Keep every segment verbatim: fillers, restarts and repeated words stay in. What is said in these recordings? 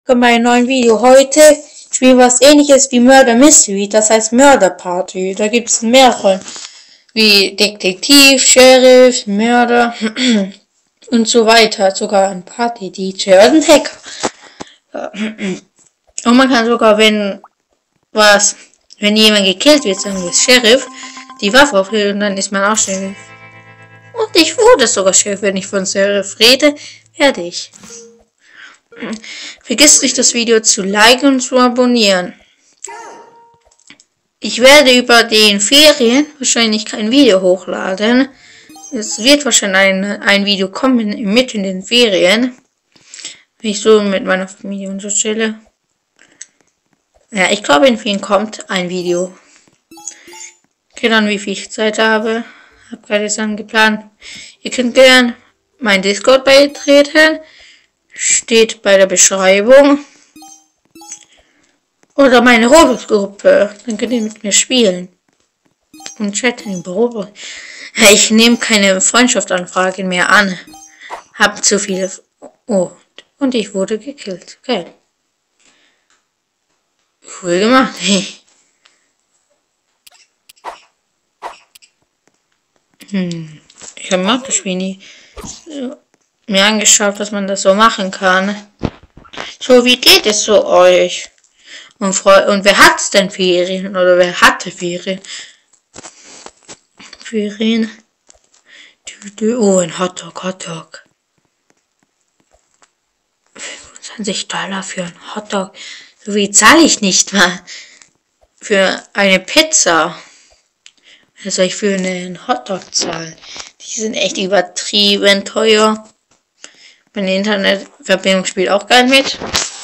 bei meinem neuen Video. Heute spielen wir was ähnliches wie Murder Mystery, das heißt Murder Party. Da gibt es mehrere, wie Detektiv, Sheriff, Mörder und so weiter. Sogar ein Party-D J und ein Hacker. Und man kann sogar, wenn was, wenn jemand gekillt wird, sagen wir Sheriff, die Waffe aufheben und dann ist man auch Sheriff. Und ich wurde sogar Sheriff, wenn ich von Sheriff rede, werde ich. Vergiss nicht, das Video zu liken und zu abonnieren. Ich werde über den Ferien wahrscheinlich kein Video hochladen. Es wird wahrscheinlich ein, ein Video kommen mitten in den Ferien. Wenn ich so mit meiner Familie und so chille. Ja, ich glaube, in Ferien kommt ein Video. Okay, dann wie viel ich Zeit habe. Hab gerade Sachen geplant. Ihr könnt gern mein Discord beitreten. Steht bei der Beschreibung. Oder meine Roblox-Gruppe. Dann könnt ihr mit mir spielen. Und chatten im Büro. Ich nehme keine Freundschaftsanfragen mehr an. Hab zu viele... Oh, und ich wurde gekillt. Geil. Cool gemacht. Hm. Ich habe das Spiel nie so mir angeschaut, dass man das so machen kann. So, wie geht es so euch? Und, Freu und wer hat's denn Ferien? Oder wer hatte Ferien? Ferien. Oh, ein Hotdog, Hotdog. fünfundzwanzig Dollar für ein Hotdog. So wie zahle ich nicht mal für eine Pizza. Was soll ich für einen Hotdog zahlen? Die sind echt übertrieben teuer. Meine Internetverbindung spielt auch gar nicht mit.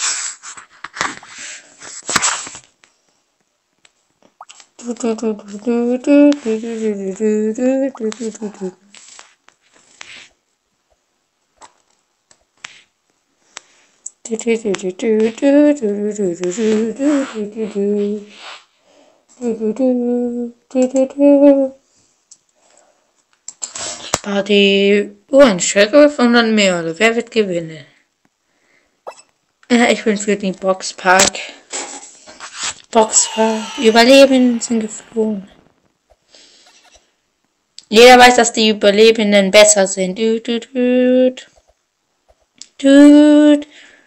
Party. Oh, ein Sheriff und ein Mörder. Wer wird gewinnen? Ja, ich bin für den Boxpark. Boxpark. Überlebenden sind geflohen. Jeder weiß, dass die Überlebenden besser sind. Düt, düt, düt. Düt.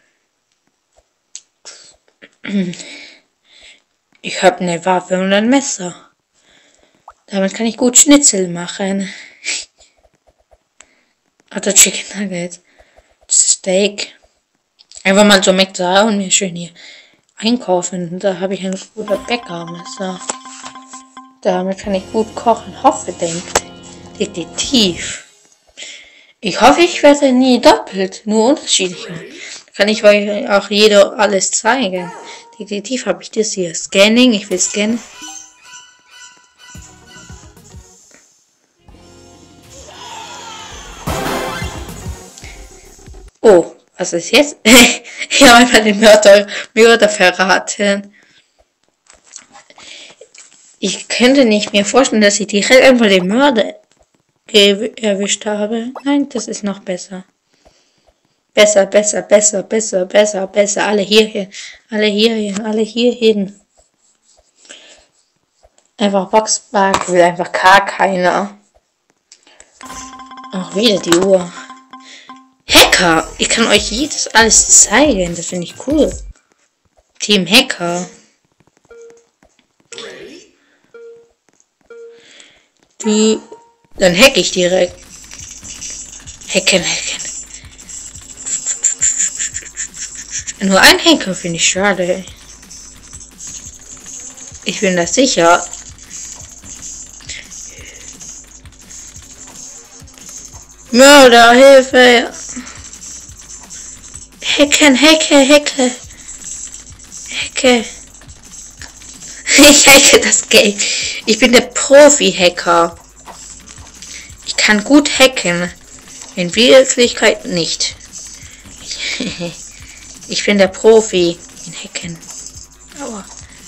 Ich habe eine Waffe und ein Messer. Damit kann ich gut Schnitzel machen. Oder Chicken Nuggets. Steak. Einfach mal so McDonald's und mir schön hier einkaufen. Da habe ich ein guter Bäckermesser. Damit kann ich gut kochen. Hoffe, denkt Detektiv. Ich hoffe, ich werde nie doppelt, nur unterschiedlich. Kann ich euch auch jeder alles zeigen. Detektiv habe ich das hier. Scanning, ich will scannen. Oh, was ist jetzt? Ich habe einfach den Mörder, Mörder verraten. Ich könnte nicht mir vorstellen, dass ich direkt einfach den Mörder erwischt habe. Nein, das ist noch besser. Besser, besser, besser, besser, besser, besser. Alle hierhin, alle hierhin, alle hierhin. Einfach Boxpark will einfach gar keiner. Auch wieder die Uhr. Hacker! Ich kann euch jedes alles zeigen. Das finde ich cool. Team Hacker. Die. Dann hack ich direkt. Hacken, hacken. Nur ein Hacker finde ich schade. Ich bin da sicher. Mörder, Hilfe! Hacken, hacke, hacke. Hacke. Ich hacke das Game. Ich bin der Profi-Hacker. Ich kann gut hacken. In Wirklichkeit nicht. Ich bin der Profi in Hacken. Aua.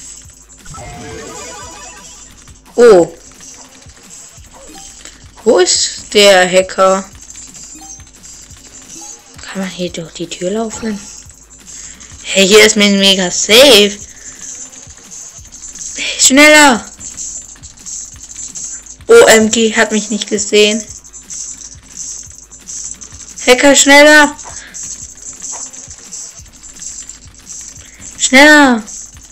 Oh. Wo ist der Hacker? Kann man hier durch die Tür laufen? Hey, hier ist mir mega safe. Schneller. O M G, hat mich nicht gesehen. Hacker, schneller. Schneller.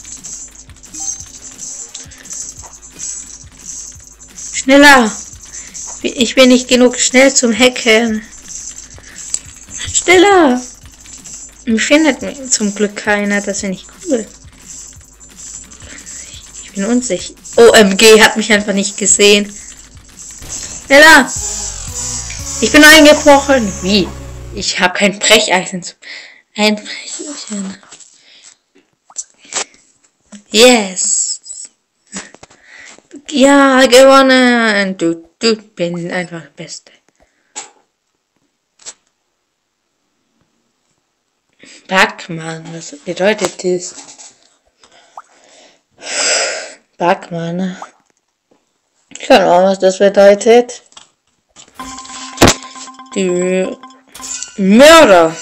Schneller. Ich bin nicht genug schnell zum Hacken. Schneller. Mich findet mir zum Glück keiner. Das finde ich cool. Ich bin unsicher. O M G, hat mich einfach nicht gesehen. Schneller. Ich bin eingebrochen. Wie? Ich habe kein Brecheisen zum Einbrechen. Yes. Ja, gewonnen. Du, du bin einfach der Beste. Backmann, was bedeutet das? Backmann. Keine Ahnung, was das bedeutet. Die Mörder.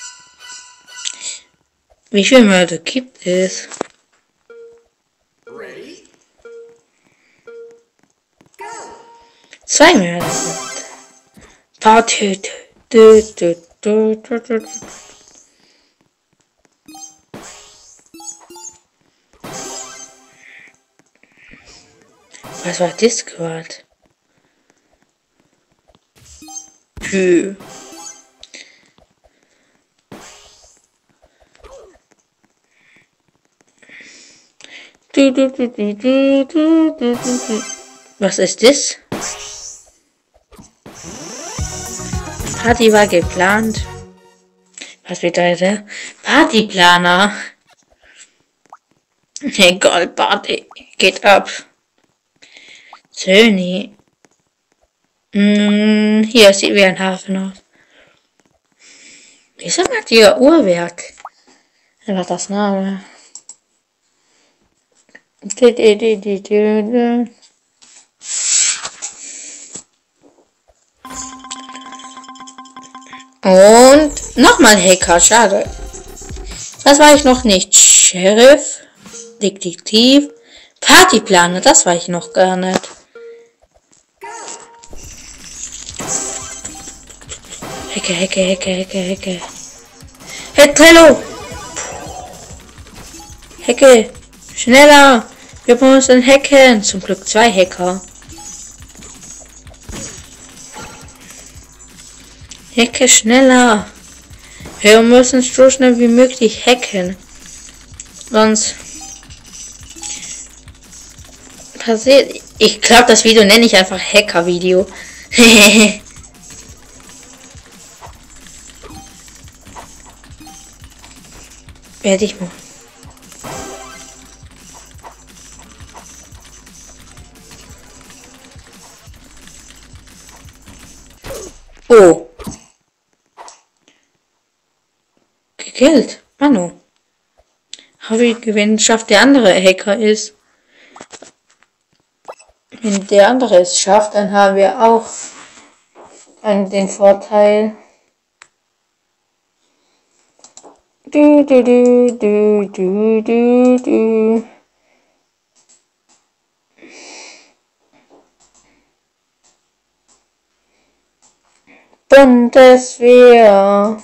Wie viele Mörder gibt es? Zwei Mörder sind. Party. Du, du, du, du, du. Was war das gerade? Pü. Du, du, du, du, du, du, du, du. Was ist das? Party war geplant. Was bedeutet? Partyplaner. Egal, Party geht ab. Söni. Hm, hier sieht wie ein Hafen aus. Wieso macht ihr Uhrwerk? Einfach das Name. Und nochmal Hacker, schade. Das war ich noch nicht. Sheriff, Detektiv, Partyplaner, das war ich noch gar nicht. Hecke, Hecke, Hecke, Hecke, Hecke. Hey, Trello! Hecke, schneller! Wir müssen hacken. Zum Glück zwei Hacker. Hecke, schneller! Wir müssen so schnell wie möglich hacken. Sonst passiert. Ich glaube, das Video nenne ich einfach Hacker-Video. Werde ich mal. Oh. Gekillt. Manu. Habe ich gewinnt, schafft der andere Hacker ist. Wenn der andere es schafft, dann haben wir auch den Vorteil. Du, du, du, du, du, du, du. Bundeswehr.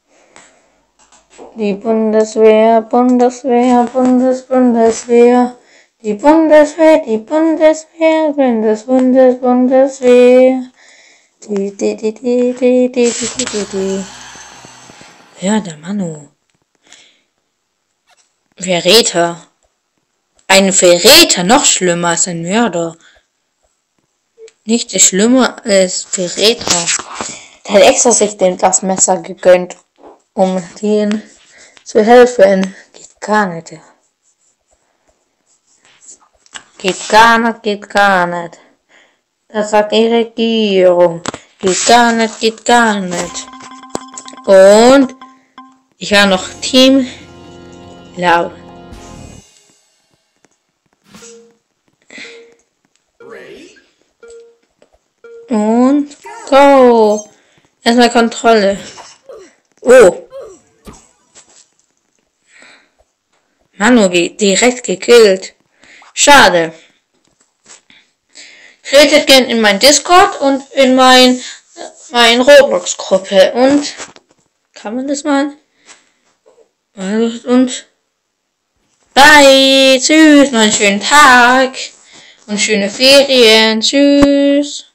Die Bundeswehr, Bundeswehr, Bundes, Bundeswehr. Die Bundeswehr, die Bundeswehr, Bundes, Bundes, Bundeswehr. Die, die, die, die, die, die, die, die, die. Ja, der Manu. Verräter. Ein Verräter, noch schlimmer als ein Mörder. Nicht das Schlimme als Verräter. Der hat extra sich dem das Messer gegönnt, um denen zu helfen. Geht gar nicht. Geht gar nicht, geht gar nicht. Das sagt die Regierung. Geht gar nicht, geht gar nicht. Und ich habe noch Team Lau. Und go. Erstmal Kontrolle. Oh. Manu direkt gekillt. Schade. Tretet gerne in mein Discord und in mein, mein Roblox-Gruppe. Und kann man das mal? Und bye. Tschüss. Noch einen schönen Tag. Und schöne Ferien. Tschüss.